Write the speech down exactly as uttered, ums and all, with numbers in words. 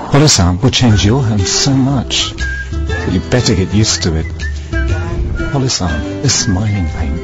Holosun will change your home so much that you better get used to it. Holosun, the smiling paint.